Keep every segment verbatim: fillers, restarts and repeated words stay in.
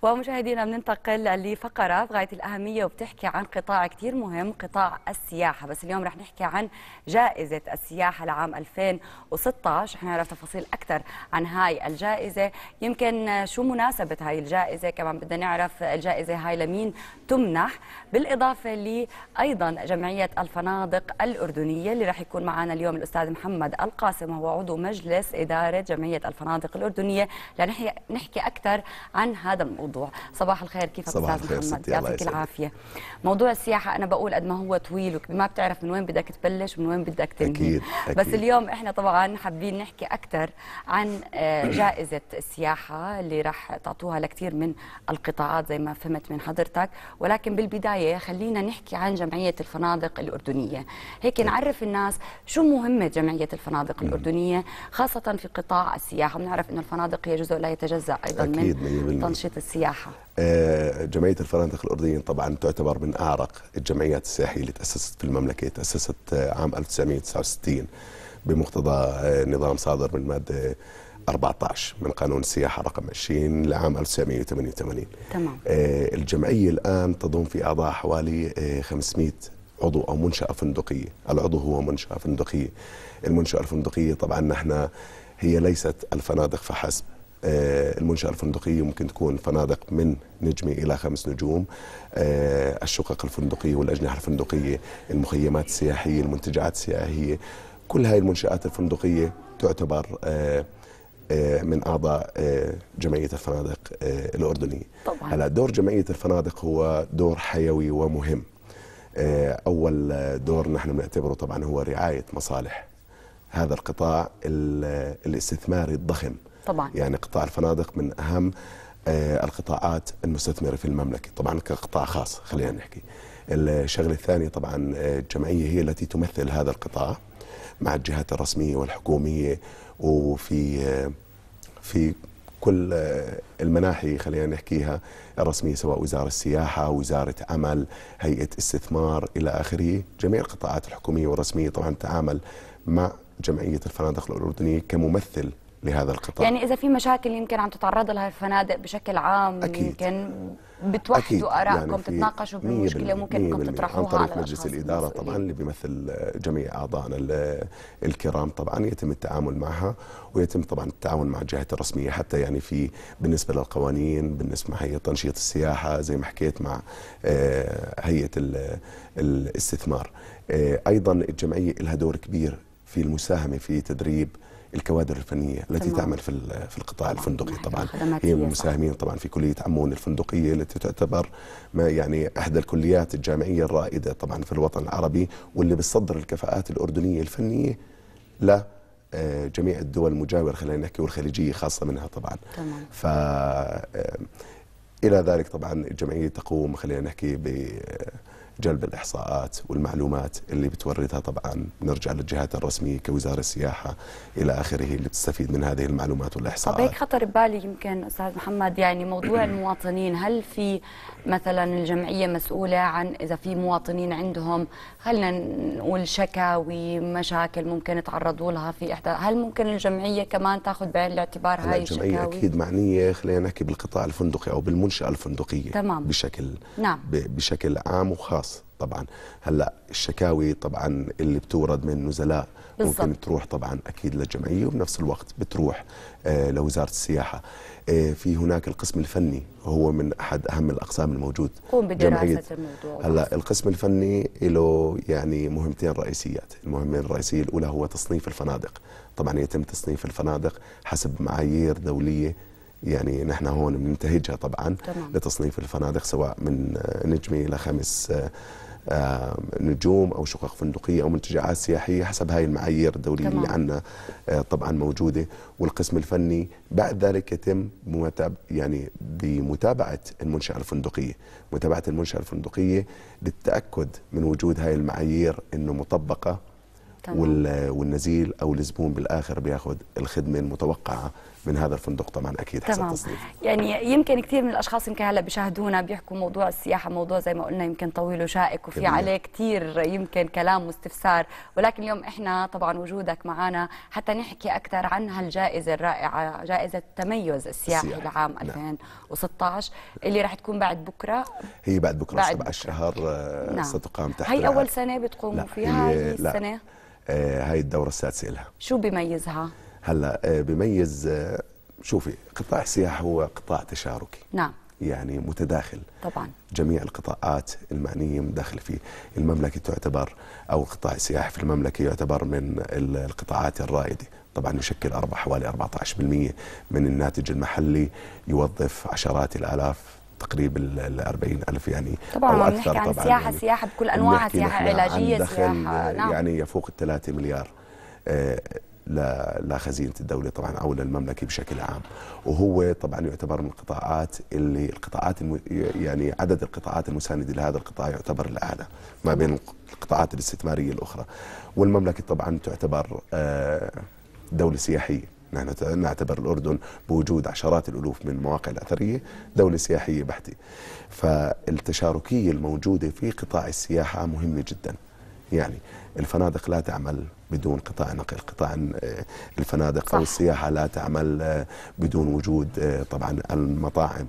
ومشاهدينا بننتقل لفقرة بغاية الأهمية وبتحكي عن قطاع كتير مهم، قطاع السياحة. بس اليوم رح نحكي عن جائزة السياحة لعام ألفين وستة عشر. رح نعرف تفاصيل أكثر عن هاي الجائزة، يمكن شو مناسبة هاي الجائزة، كمان بدنا نعرف الجائزة هاي لمين تمنح، بالإضافة لأيضا جمعية الفنادق الأردنية اللي رح يكون معنا اليوم الأستاذ محمد القاسم، هو عضو مجلس إدارة جمعية الفنادق الأردنية، لنحكي أكثر عن هذا الموضوع. صباح الخير، كيفك أستاذ محمد؟ يعطيك العافية. موضوع السياحة أنا بقول قد ما هو طويل وما بتعرف من وين بدك تبلش ومن وين بدك تنهي. أكيد. أكيد. بس اليوم إحنا طبعا حابين نحكي أكثر عن جائزة السياحة اللي راح تعطوها لكثير من القطاعات زي ما فهمت من حضرتك، ولكن بالبداية خلينا نحكي عن جمعية الفنادق الأردنية. هيك نعرف الناس شو مهمة جمعية الفنادق الأردنية خاصة في قطاع السياحة. بنعرف إنه الفنادق هي جزء لا يتجزأ أيضا من تنشيط السياحة. جمعية الفنادق الأردنية طبعا تعتبر من أعرق الجمعيات السياحية اللي تأسست في المملكة. تأسست عام ألف وتسعمئة وتسعة وستين بمقتضى نظام صادر من مادة أربعة عشر من قانون السياحة رقم عشرين لعام ألف وتسعمئة وثمانية وثمانين. تمام. الجمعية الآن تضم في أعضاء حوالي خمسمئة عضو أو منشأة فندقية. العضو هو منشأة فندقية. المنشأة الفندقية طبعا نحن هي ليست الفنادق فحسب. المنشأة الفندقية ممكن تكون فنادق من نجمة إلى خمس نجوم، الشقق الفندقية والأجنحة الفندقية، المخيمات السياحية، المنتجعات السياحية، كل هاي المنشآت الفندقية تعتبر من أعضاء جمعية الفنادق الأردنية. طبعا. هلا دور جمعية الفنادق هو دور حيوي ومهم. أول دور نحن بنعتبره طبعا هو رعاية مصالح هذا القطاع الاستثماري الضخم. طبعا. يعني قطاع الفنادق من أهم القطاعات المستثمرة في المملكة طبعا كقطاع خاص. خلينا نحكي الشغلة الثانية طبعا الجمعية هي التي تمثل هذا القطاع مع الجهات الرسمية والحكومية وفي في كل المناحي خلينا نحكيها الرسمية، سواء وزارة السياحة، وزارة عمل، هيئة استثمار إلى آخره. جميع القطاعات الحكومية والرسمية طبعا تعامل مع جمعية الفنادق الأردنية كممثل لهذا القطاع. يعني إذا في مشاكل يمكن عم تتعرض لها الفنادق بشكل عام، أكيد. يمكن بتوحدوا آرائكم، يعني تتناقشوا بمشكلة ممكن انكم تطرحوها عن طريق مجلس الإدارة طبعا اللي بيمثل جميع أعضائنا الكرام. طبعا يتم التعامل معها ويتم طبعا التعاون مع الجهات الرسمية، حتى يعني في بالنسبة للقوانين، بالنسبة مع هيئة تنشيط السياحة زي ما حكيت مع هيئة الاستثمار. أيضا الجمعية لها دور كبير في المساهمة في تدريب الكوادر الفنية التي تمام. تعمل في في القطاع الفندقي. طبعا هي من المساهمين طبعا في كلية عمون الفندقية التي تعتبر ما يعني احدى الكليات الجامعية الرائدة طبعا في الوطن العربي، واللي بتصدر الكفاءات الأردنية الفنية لجميع الدول المجاورة خلينا نحكي والخليجية خاصة منها طبعا. تمام. ف إلى ذلك طبعا الجمعية تقوم خلينا نحكي ب جلب الإحصاءات والمعلومات اللي بتوردها طبعا نرجع للجهات الرسمية كوزارة السياحة إلى آخره اللي بتستفيد من هذه المعلومات والإحصاءات. طب هيك خطر ببالي يمكن أستاذ محمد، يعني موضوع المواطنين، هل في مثلا الجمعية مسؤولة عن إذا في مواطنين عندهم خلينا نقول شكاوي، مشاكل ممكن تعرضوا لها في إحدى، هل ممكن الجمعية كمان تاخذ بعين الاعتبار هاي الشكاوي؟ الجمعية أكيد معنية خلينا نحكي بالقطاع الفندقي أو بالمنشأة الفندقية. تمام. بشكل نعم. بشكل عام وخاص. طبعا هلا الشكاوي طبعا اللي بتورد من نزلاء بالضبط. ممكن تروح طبعا اكيد للجمعيه، وبنفس الوقت بتروح آه لوزاره السياحه. آه في هناك القسم الفني، وهو من احد اهم الاقسام الموجود. قوم بدراسه الموضوع. هلا القسم الفني له يعني مهمتين رئيسيات. المهمه الرئيسيه الاولى هو تصنيف الفنادق. طبعا يتم تصنيف الفنادق حسب معايير دوليه، يعني نحن هون بننتهجها طبعا. تمام. لتصنيف الفنادق سواء من نجمه الى خمس نجوم او شقق فندقيه او منتجعات سياحيه حسب هاي المعايير الدوليه. تمام. اللي عندنا طبعا موجوده. والقسم الفني بعد ذلك يتم متابعه يعني بمتابعه المنشاه الفندقيه، متابعه المنشاه الفندقيه للتاكد من وجود هاي المعايير انه مطبقه. تمام. والنزيل او الزبون بالاخر بياخذ الخدمه المتوقعه من هذا الفندق طبعا اكيد حسب تصنيف. يعني يمكن كثير من الاشخاص يمكن هلا بيشاهدونا بيحكوا موضوع السياحه موضوع زي ما قلنا يمكن طويل وشائك وفي عليه كثير يمكن كلام واستفسار، ولكن اليوم احنا طبعا وجودك معنا حتى نحكي اكثر عن هالجائزه الرائعه، جائزه تميز السياحي لعام ألفين وستة عشر اللي راح تكون بعد بكره. هي بعد بكره سبعة الشهر نعم. ستقام تحت. هي اول سنه بتقوموا فيها؟ هي السنه آه هاي الدوره السادسه لها. شو بيميزها؟ هلا آه بيميز آه شوفي قطاع السياحه هو قطاع تشاركي نعم يعني متداخل طبعا، جميع القطاعات المعنيه مداخله فيه. المملكه تعتبر او القطاع السياحي في المملكه يعتبر من القطاعات الرائده، طبعا يشكل أربعة حوالي أربعة عشر بالمئة من الناتج المحلي، يوظف عشرات الالاف تقريبا ال أربعين ألف يعني طبعا أو أكثر. طبعا طبعا سياحة يعني سياحة بكل أنواعها، سياحة علاجية، سياحة نعم. يعني يفوق الثلاثة مليار آه لخزينة الدولة طبعا أو للمملكة بشكل عام، وهو طبعا يعتبر من القطاعات اللي القطاعات الم... يعني عدد القطاعات المساندة لهذا القطاع يعتبر الأعلى ما بين القطاعات الاستثمارية الأخرى. والمملكة طبعا تعتبر آه دولة سياحية، نحن نعتبر الأردن بوجود عشرات الألوف من المواقع الأثرية دولة سياحية بحتة، فالتشاركية الموجودة في قطاع السياحة مهمة جدا. يعني الفنادق لا تعمل بدون قطاع نقل، قطاع الفنادق صح. أو السياحة لا تعمل بدون وجود طبعا المطاعم،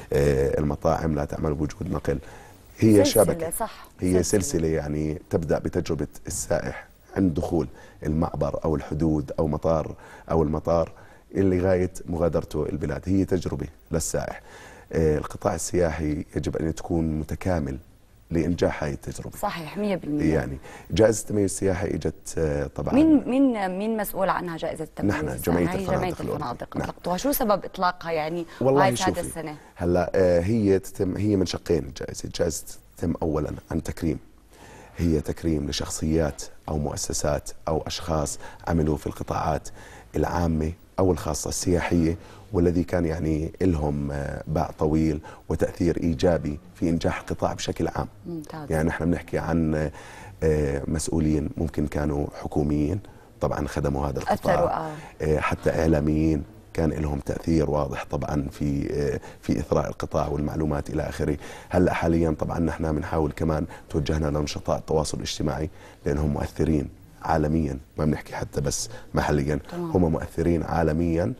المطاعم لا تعمل بوجود نقل. هي شبكة صح. هي سلسلة. سلسلة يعني تبدأ بتجربة السائح عند دخول المعبر أو الحدود أو مطار أو المطار اللي غاية مغادرته البلاد، هي تجربة للسائح. القطاع السياحي يجب أن تكون متكامل لإنجاح هذه التجربة. صحيح مية بالمية. يعني جائزة التميز السياحي اجت طبعا مين مين مين مسؤول عنها جائزة التميز؟ نحن جمعية الفنادق. جمعية الفنادق اطلقتوها. نعم. شو سبب اطلاقها يعني والله هاي هذا السنة؟ هلا هي تتم هي من شقين الجائزة، الجائزة تتم اولا عن تكريم، هي تكريم لشخصيات او مؤسسات او اشخاص عملوا في القطاعات العامة او الخاصة السياحية، والذي كان يعني لهم باع طويل وتأثير إيجابي في إنجاح القطاع بشكل عام. ممتاز. يعني نحن بنحكي عن مسؤولين ممكن كانوا حكوميين طبعا خدموا هذا القطاع، حتى إعلاميين كان لهم تأثير واضح طبعا في في إثراء القطاع والمعلومات إلى آخره. هلا حاليا طبعا نحن بنحاول كمان توجهنا لنشطاء التواصل الاجتماعي لأنهم مؤثرين عالميا، ما بنحكي حتى بس محليا، هم مؤثرين عالميا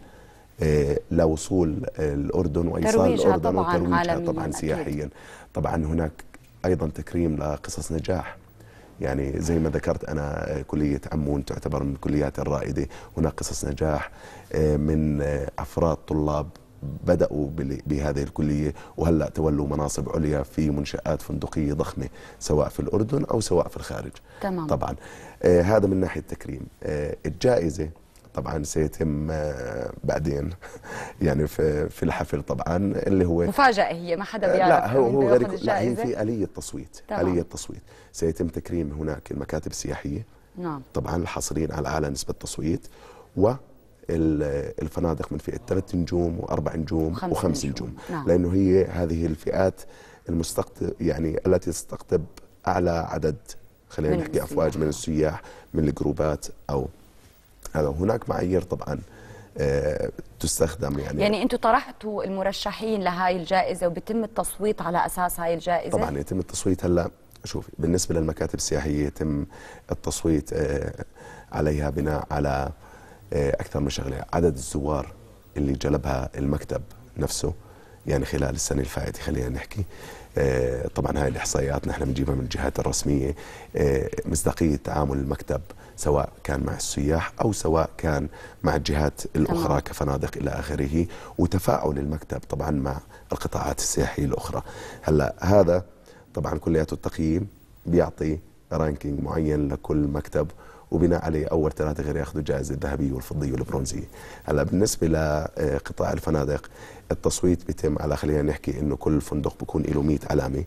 لوصول الأردن وإيصال الأردن وترويجها طبعا سياحيا. طبعا هناك أيضا تكريم لقصص نجاح، يعني زي ما ذكرت أنا كلية عمون تعتبر من الكليات الرائدة، هناك قصص نجاح من أفراد طلاب بدأوا بهذه الكلية وهلأ تولوا مناصب عليا في منشآت فندقية ضخمة سواء في الأردن أو سواء في الخارج. تمام. طبعا آه هذا من ناحية التكريم. آه الجائزة طبعا سيتم آه بعدين يعني في في الحفل طبعا اللي هو مفاجأة، هي ما حدا بيعرف. لا هو هو غير لا هي في آلية تصويت. تمام. آلية تصويت سيتم تكريم هناك المكاتب السياحية. نعم. طبعا الحاصلين على أعلى نسبة تصويت، و الفنادق من فئة ثلاث نجوم وأربع نجوم وخمس, وخمس نجوم, نجوم. نعم. لأنه هي هذه الفئات المستقطب يعني التي تستقطب أعلى عدد خلينا نحكي أفواج من السياح من الجروبات أو هذا. هناك معايير طبعا آه تستخدم يعني يعني أنتم طرحتوا المرشحين لهاي الجائزة وبيتم التصويت على أساس هاي الجائزة؟ طبعا يتم التصويت. هلا شوفي بالنسبة للمكاتب السياحية يتم التصويت آه عليها بناء على أكثر من شغلة، عدد الزوار اللي جلبها المكتب نفسه يعني خلال السنة الفائتة خلينا نحكي. طبعا هاي الإحصائيات نحن بنجيبها من الجهات الرسمية، مصداقية تعامل المكتب سواء كان مع السياح أو سواء كان مع الجهات الأخرى كفنادق إلى آخره، وتفاعل المكتب طبعا مع القطاعات السياحية الأخرى. هلا هذا طبعا كلياته التقييم بيعطي رانكينج معين لكل مكتب، وبناء عليه أول ثلاثة غير ياخذوا الجائزة الذهبية والفضية والبرونزية. هلا بالنسبة لقطاع الفنادق التصويت بيتم على خلينا نحكي إنه كل فندق بيكون له مئة علامة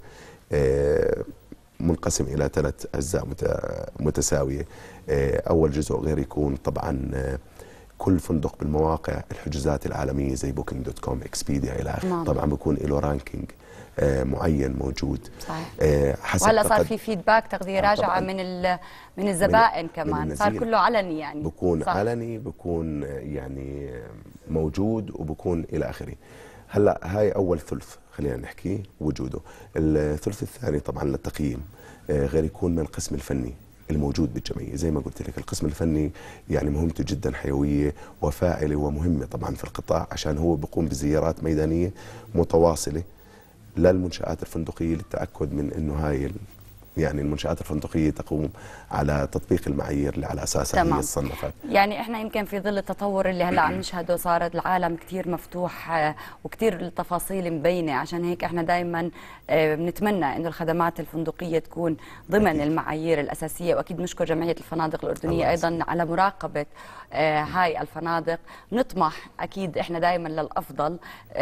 منقسم إلى ثلاث أجزاء متساوية. أول جزء غير يكون طبعا كل فندق بالمواقع الحجوزات العالميه زي بوكينج دوت كوم، اكسبيديا الى اخره، طبعا بيكون له رانكينج آه معين موجود. صحيح. آه حسب وهلا صار في فيدباك، تغذيه راجعه من من الزبائن كمان، من صار كله علني يعني. بكون صح. علني بكون يعني موجود وبكون الى اخره. هلا هاي اول ثلث خلينا نحكي وجوده. الثلث الثاني طبعا للتقييم آه غير يكون من القسم الفني الموجود بالجمعيه. زي ما قلت لك القسم الفني يعني مهمته جدا حيويه وفاعله ومهمه طبعا في القطاع، عشان هو بيقوم بزيارات ميدانيه متواصله للمنشآت الفندقيه للتاكد من انه هاي يعني المنشآت الفندقيه تقوم على تطبيق المعايير اللي على اساسها هي الصنفت. يعني احنا يمكن في ظل التطور اللي هلا عم نشهده صارت العالم كثير مفتوح وكثير التفاصيل مبينه، عشان هيك احنا دائما بنتمنى انه الخدمات الفندقيه تكون ضمن أكيد. المعايير الاساسيه، واكيد نشكر جمعيه الفنادق الاردنيه ايضا على مراقبه هاي الفنادق. نطمح اكيد احنا دائما للافضل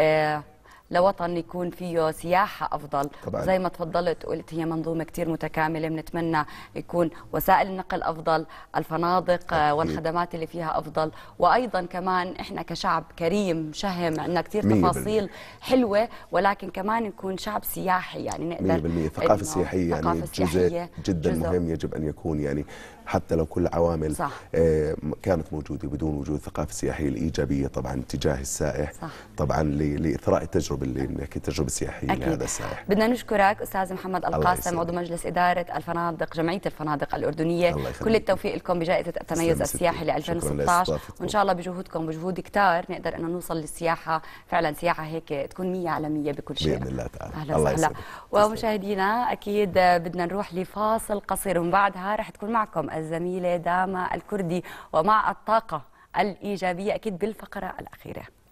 لوطن يكون فيه سياحة أفضل طبعاً. زي ما تفضلت قلت هي منظومة كتير متكاملة، بنتمنى يكون وسائل النقل أفضل، الفنادق أكيد. والخدمات اللي فيها أفضل، وأيضا كمان إحنا كشعب كريم شهم عندنا كتير تفاصيل حلوة، ولكن كمان نكون شعب سياحي يعني نقدر مية بالمية. الثقافة السياحية يعني جزء جدا جزء. مهم يجب أن يكون، يعني حتى لو كل عوامل صح. آه كانت موجودة بدون وجود الثقافة السياحية الإيجابية طبعا تجاه السائح صح. طبعا لإثراء التجربة اللي نحكي التجربة السياحية أكيد. لهذا السائح. بدنا نشكرك أستاذ محمد القاسم عضو مجلس إدارة الفنادق جمعية الفنادق الأردنية، كل التوفيق لكم بجائزة التميز السياحي ل ألفين وستة عشر، وإن شاء الله بجهودكم بجهود كتار نقدر أن نوصل للسياحة فعلا سياحة هيك تكون مية على مية بكل شيء بإذن الله تعالى. أهلا وسهلا. ومشاهدينا أكيد بدنا نروح لفاصل قصير، ومن بعدها رح تكون معكم الزميلة داما الكردي ومع الطاقة الإيجابية أكيد بالفقرة الأخيرة.